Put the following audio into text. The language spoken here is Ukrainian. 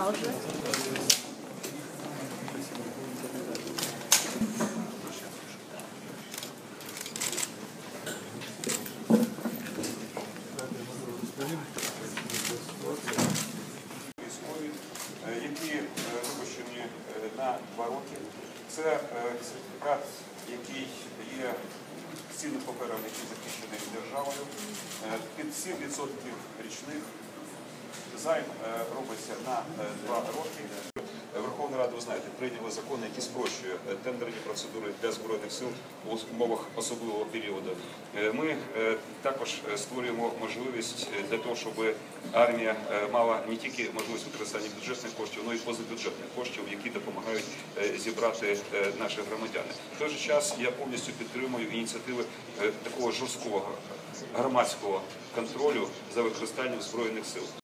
продолжить. Які випущені на 2 роки. Це сертифікат, який є цінним папером, який захищений державою. Під 7% річних. Дизайн робиться на 2 роки. Верховна Рада, ви знаєте, прийняла закон, який спрощує тендерні процедури для Збройних сил у умовах особливого періоду. Ми також створюємо можливість для того, щоб армія мала не тільки можливість використання бюджетних коштів, але й позабюджетних коштів, які допомагають зібрати наші громадяни. В той же час я повністю підтримую ініціативи такого жорсткого громадського контролю за використанням Збройних сил.